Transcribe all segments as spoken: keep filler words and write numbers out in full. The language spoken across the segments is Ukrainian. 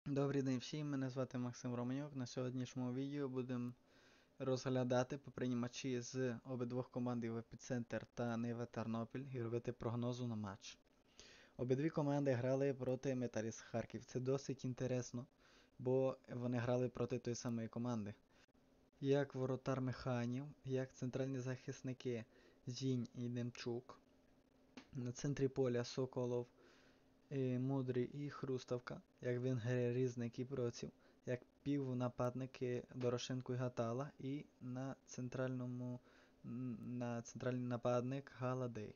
Добрий день всім, мене звати Максим Романюк. На сьогоднішньому відео будемо розглядати поприйні матчі з обидвох команд Епіцентр та Нива Тернопіль і робити прогнозу на матч. Обидві команди грали проти Металіст Харків. Це досить інтересно, бо вони грали проти тої самої команди. Як воротар Механів, як центральні захисники Зінь і Демчук. На центрі поля Соколов, і Мудрий і Хруставка, як вінгери різних кіпровців, як півнападники Дорошенко і Гатала, і на центральному на центральний нападник Галадей.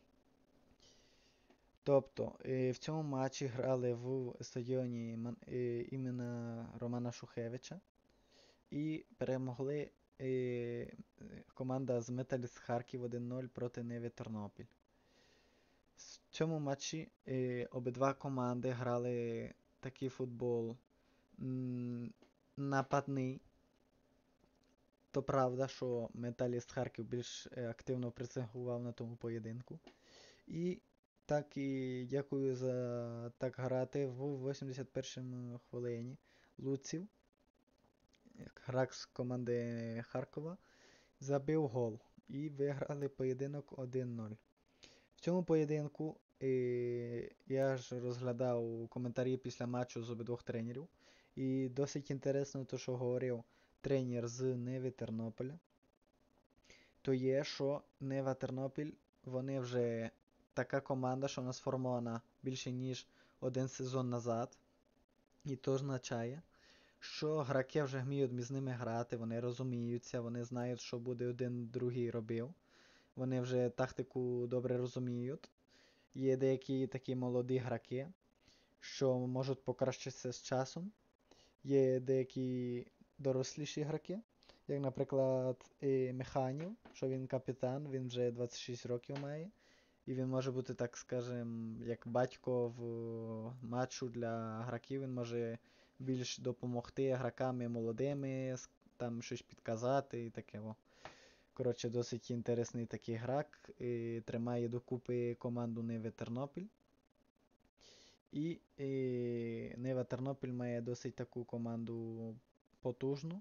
Тобто в цьому матчі грали в стадіоні імені Романа Шухевича і перемогли команда з Металіст Харків один нуль проти Ниви Тернопіль. В цьому матчі е, обидва команди грали такий футбол м, нападний. То правда, що Металіст Харків більш е, активно присягував на тому поєдинку. І так і дякую за так грати в вісімдесят першій хвилині. Луців, грак з команди Харкова, забив гол і виграли поєдинок один нуль. В цьому поєдинку е, я ж розглядав коментарі після матчу з обидвох тренерів. І досить інтересно те, що говорив тренер з Ниви Тернополя. То є, що Нива Тернопіль, вони вже така команда, що вона сформована більше ніж один сезон назад. І то означає, що граки вже вміють між ними грати, вони розуміються, вони знають, що буде один другий робив. Вони вже тактику добре розуміють. Є деякі такі молоді граки, що можуть покращитися з часом. Є деякі доросліші граки, як, наприклад, і Механів, що він капітан, він вже двадцять шість років має. І він може бути, так скажем, як батько в матчу для граків, він може більш допомогти граками молодими, там щось підказати і таке. О. Коротше, досить інтересний такий грак. І тримає докупи команду Ниви Тернопіль. І, і Нива Тернопіль має досить таку команду потужну,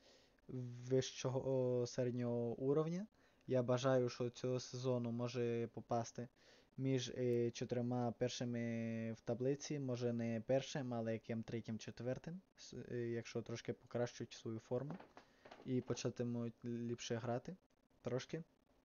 вищого середнього уровня. Я бажаю, що цього сезону може попасти між е, чотирма першими в таблиці, може не першим, але яким третім, четвертим, е, якщо трошки покращують свою форму і початимуть ліпше грати трошки.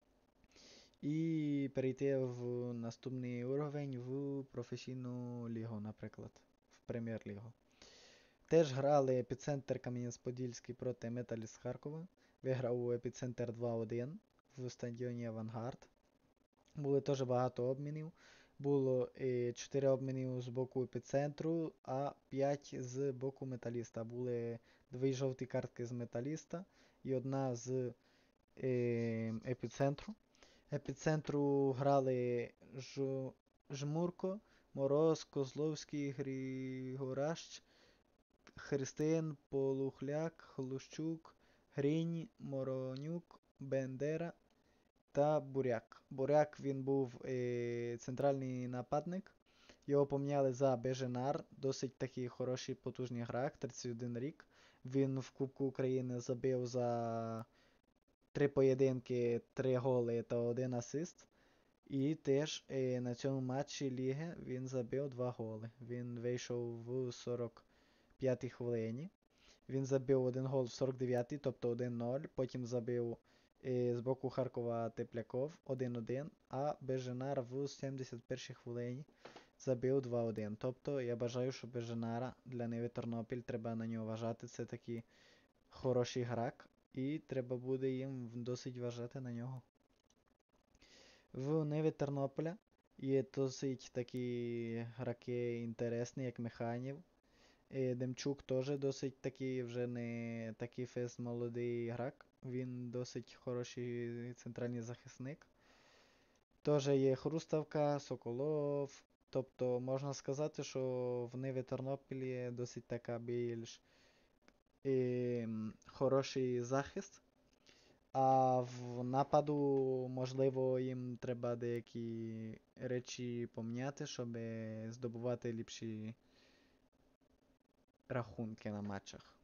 І перейти в наступний уровень в професійну лігу, наприклад, в прем'єр-лігу. Теж грали Епіцентр Кам'янець-Подільський проти Металіст Харкова. Виграв Епіцентр два один в стадіоні Авангард. Були теж багато обмінів. Було чотири обмінів з боку Епіцентру, а п'ять з боку Металіста. Були дві жовті картки з Металіста і одна з е, Епіцентру. Епіцентру грали Ж... Жмурко, Мороз, Козловський, Григоращ, Христин, Полухляк, Хлущук, Грінь, Моронюк, Бендера та Буряк. Буряк він був е, центральний нападник. Його поміняли за Беженар, досить такий хороший потужний грак, тридцять один рік. Він в Кубку України забив за три поєдинки, три голи та один асист. І теж е, на цьому матчі Ліги він забив два голи. Він вийшов в сорок п'ятій хвилині. Він забив один гол в сорок дев'ятій, тобто один нуль. Потім забив е, з боку Харкова Тепляков один один, а Беженар в сімдесят першій хвилині забив два один. Тобто я бажаю, що Беженара для Ниви Тернопіль треба на нього вважати. Це такий хороший грак. І треба буде їм досить вважати на нього. В Ниві Тернополя є досить такі граки інтересні, як Механів. І Демчук теж досить такий, вже не такий фест молодий грак. Він досить хороший центральний захисник. Теж є Хруставка, Соколов. Тобто можна сказати, що в Ниві Тернополі досить така більш і, хороший захист. А в нападу, можливо, їм треба деякі речі поміняти, щоб здобувати ліпші рахунки на матчах.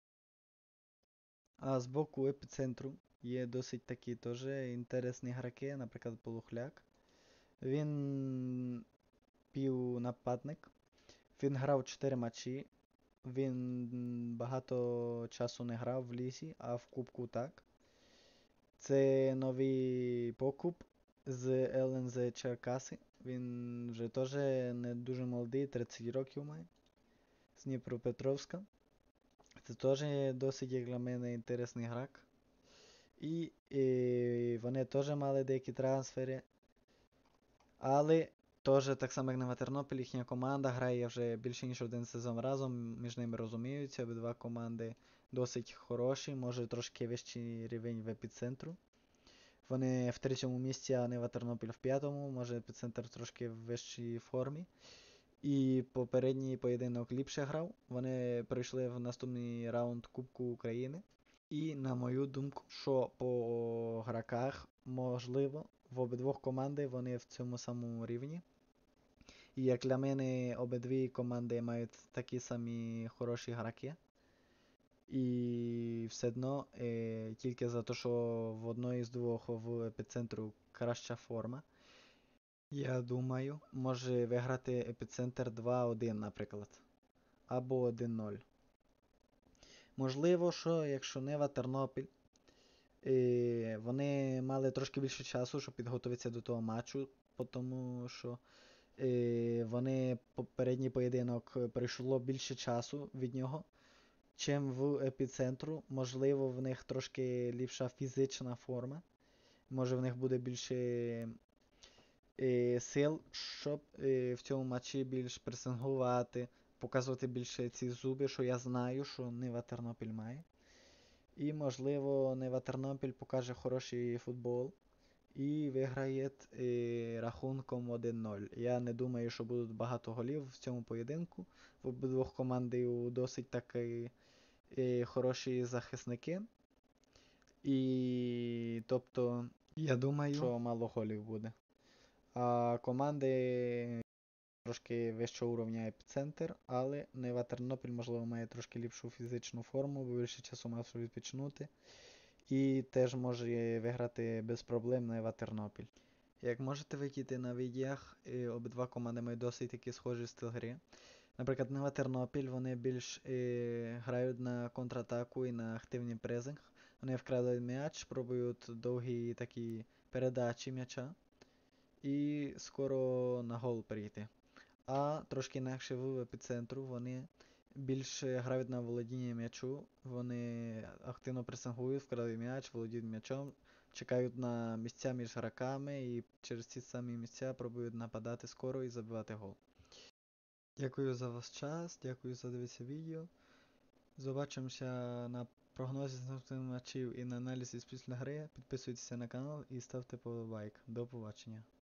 А з боку епіцентру є досить такі теж інтересні гравці, наприклад, Полухляк. Він півнападник. Він грав чотири матчі. Він багато часу не грав в лісі, а в кубку так. Це новий покуп з ел ен зет Черкаси. Він вже теж не дуже молодий, тридцять років має. З Дніпропетровська. Це теж досить, як для мене, інтересний грак. І, і вони теж мали деякі трансфери. Але теж так само, як на Тернопіль, їхня команда грає вже більше ніж один сезон разом, між ними розуміються, обидва команди досить хороші, може трошки вищий рівень в епіцентру. Вони в третьому місці, а Нива Тернопіль в п'ятому, може епіцентр трошки в вищій формі. І попередній поєдинок ліпше грав. Вони пройшли в наступний раунд Кубку України. І, на мою думку, що по граках, можливо, в обидвох команди вони в цьому самому рівні. І як для мене, обидві команди мають такі самі хороші граки. І все одно, е, тільки за те, що в одної з двох в епіцентру краща форма. Я думаю, може виграти епіцентр два один, наприклад. Або один нуль. Можливо, що якщо Нива Тернопіль, е, вони мали трошки більше часу, щоб підготуватися до того матчу, тому що е, вони попередній поєдинок пройшло більше часу від нього, чим в епіцентру. Можливо, в них трошки ліпша фізична форма. Може в них буде більше е, сил, щоб е, в цьому матчі більш пресингувати, показувати більше ці зуби, що я знаю, що Нива Тернопіль має. І, можливо, Нива Тернопіль покаже хороший футбол і виграє е, рахунком один нуль. Я не думаю, що будуть багато голів в цьому поєдинку. В обидвох командів досить такі е, хороші захисники. І, тобто, я думаю, що мало голів буде. А команди трошки вищого уровня епіцентр, але Нива Тернопіль, можливо, має трошки ліпшу фізичну форму, бо більше часу мав відпочинути. І теж може виграти без проблем Нива Тернопіль. Як можете видіти на відеях, обидва команди мають досить такі схожі стиль гри. Наприклад, Нива Тернопіль, вони більш е, грають на контратаку і на активний презинг. Вони вкрадають м'яч, пробують довгі такі передачі м'яча і скоро на гол прийти. А трошки інакше в епіцентру вони більше грають на володіння м'ячу, вони активно пресингують, вкрадають м'яч, володіють м'ячом, чекають на місця між граками і через ці самі місця пробують нападати скоро і забивати гол. Дякую за ваш час, дякую за дивитися відео. Побачимося на прогнозі наступних матчів і на аналізі з після гри. Підписуйтесь на канал і ставте подобайк. До побачення.